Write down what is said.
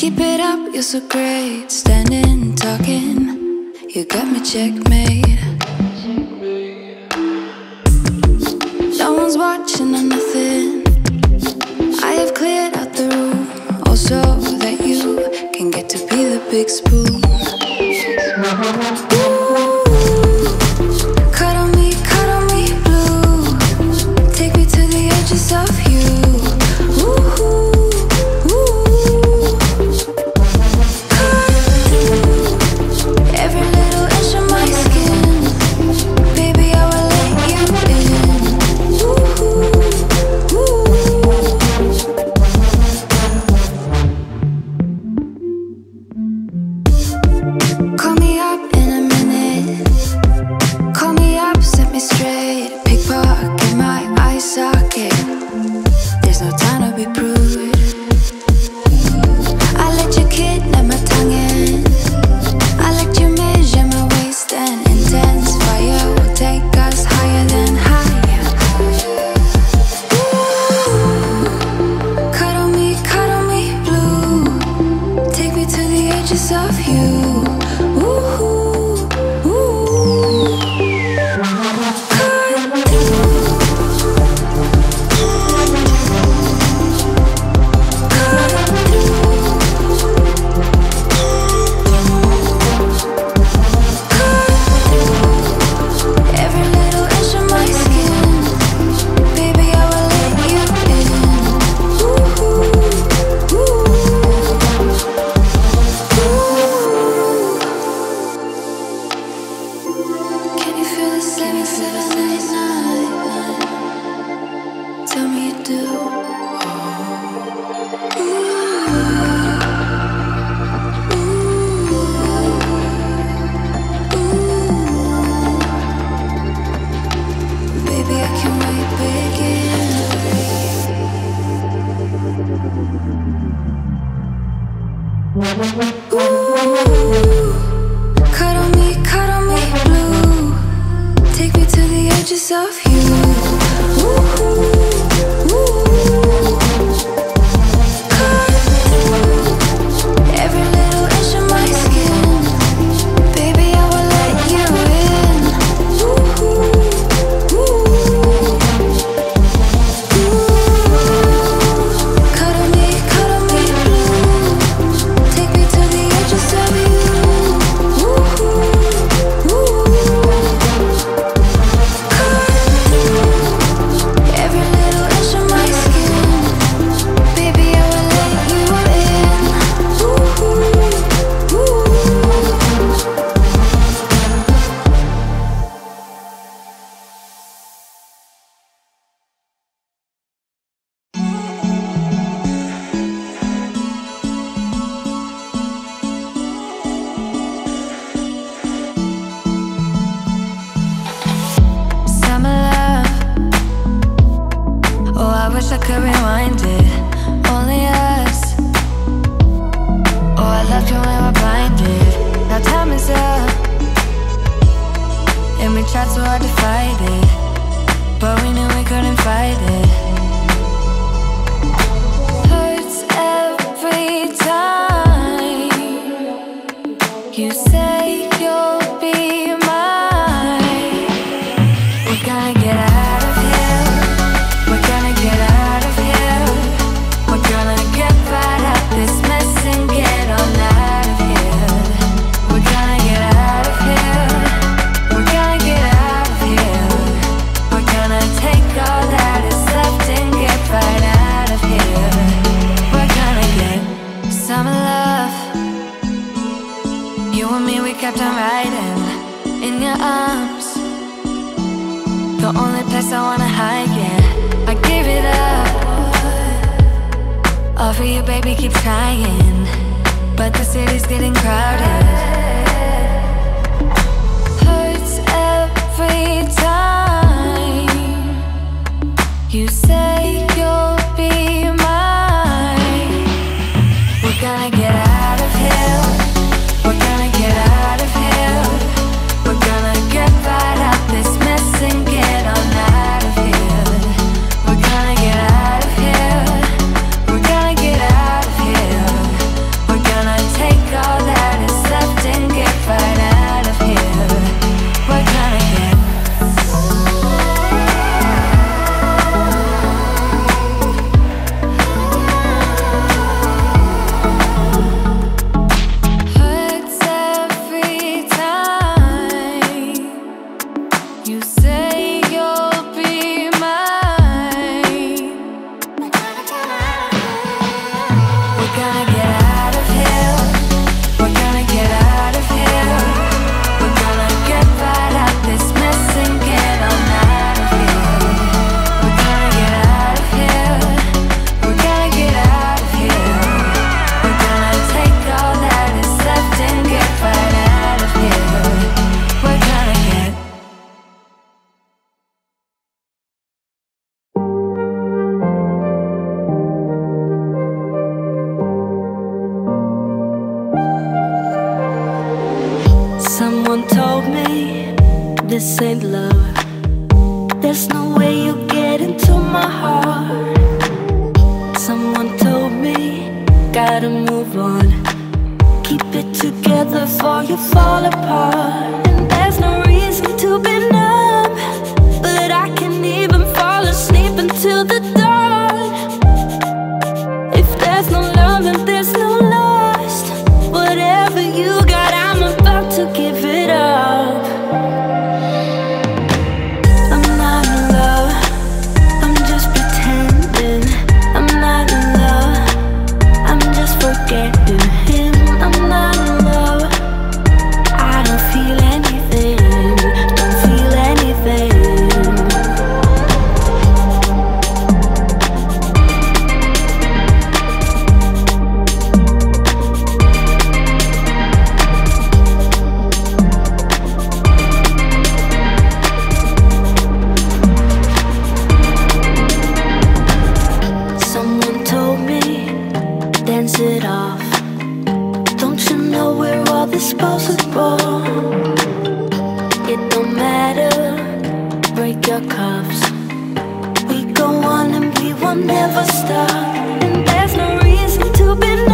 Keep it up, you're so great. Standing, talking, you got me checkmate. No one's watching or nothing. I have cleared out the room, also that you can get to be the big spoon. Ooh, cuddle me blue. Take me to the edges of you. Ooh. We're Someone told me this ain't love. There's no way you get into my heart. Someone told me gotta move on. Keep it together before you fall apart. And there's no reason to be numb, but I can't even fall asleep until the dawn. If there's no love and there's no lust, whatever you got, I'm about to give it up. I'm not in love, I'm just pretending. I'm not in love, I'm just forgetting him. I'm not in love, I don't feel anything, don't feel anything. Someone told me, dance it off. Don't you know we're all disposable? It don't matter, break your cuffs. We go on and we will never stop. And there's no reason to be